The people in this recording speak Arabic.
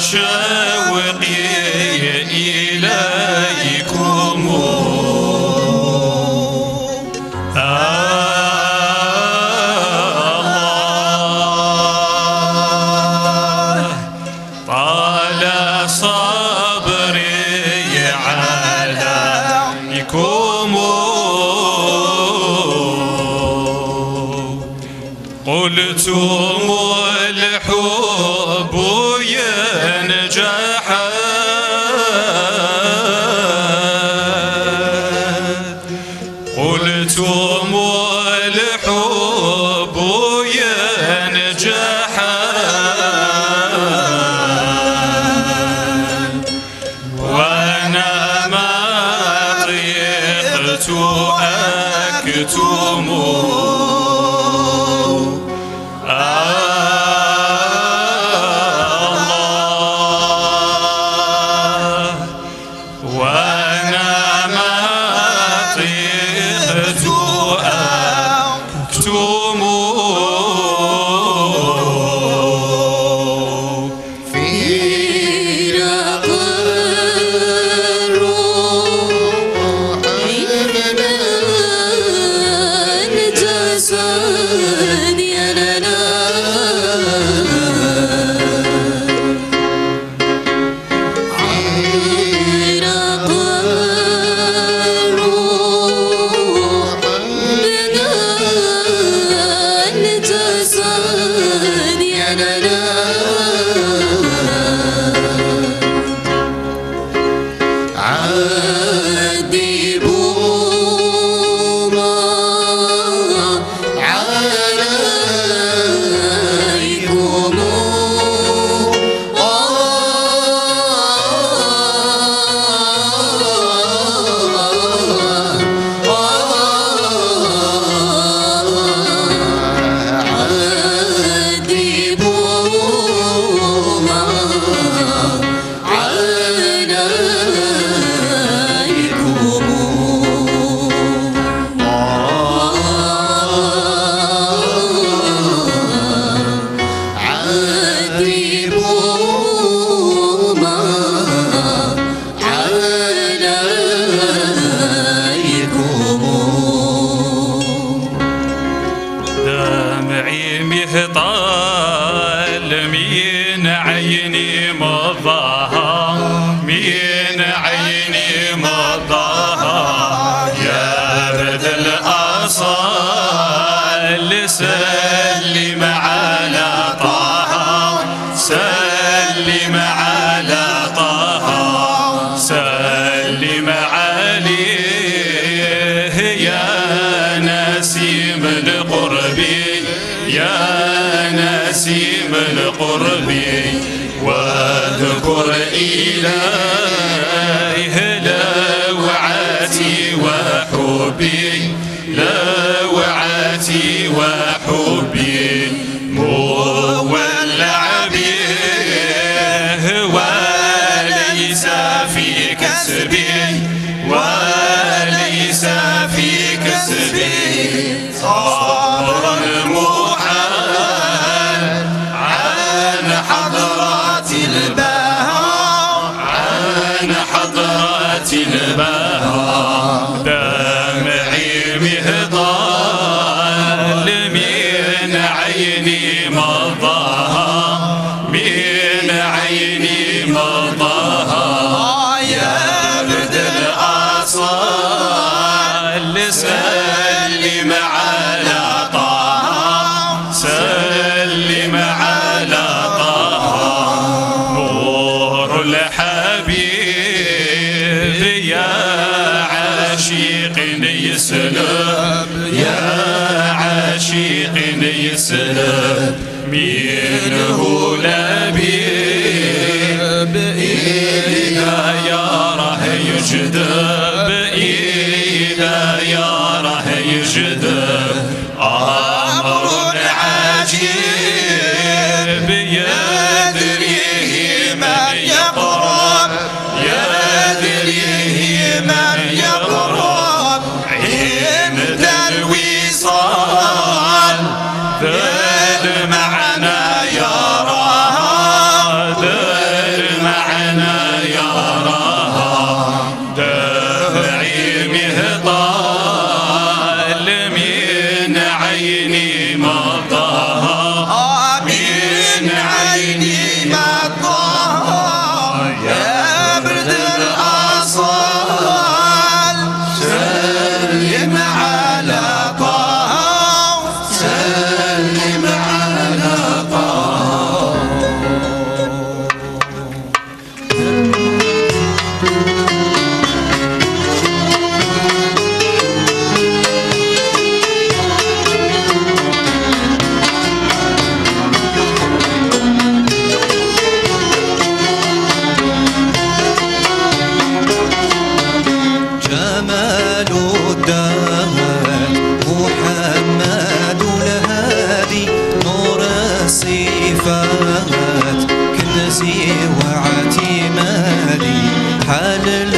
شوقي إليكم طال صبري عليكم قلتم الحب ينجح قلتم الحب ينجح وانا ما طيقت اكتم طال من عيني مضاها من عيني مضاها يا برد الأصال سلم على طه سلم على طه سلم عليه يا نسيم القرب يا نسيم القرب واذكر إليه لوعتي وحبي لوعتي وحبي مولع به وليس في كسبي وليس في كسبي صبرا البهاء دمعي مهضال من عيني مضاها من عيني مضاها يا برد الأصال سلم على طه سلم على طه نور الحبيب يا عاشق يسلب يا عاشق يسلب منه لبيب إذا يراه يجذب إذا يراه يجذب أمر عجيب يدريه من يقرب يدريه من يقرب عند الوصال ذا المعنى طه يا برد الأصال سلم على طه سلم على طه جمال الدهر محمد الهادي نور الصفات كنزي واعتمادي حال